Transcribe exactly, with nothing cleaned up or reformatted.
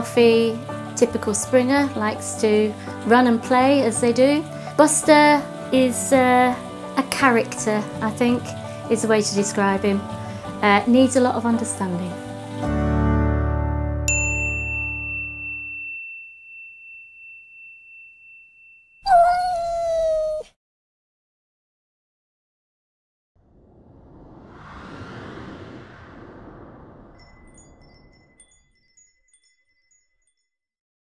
Alfie, typical Springer, likes to run and play as they do. Buster is uh, a character, I think, is the way to describe him. Uh, needs a lot of understanding.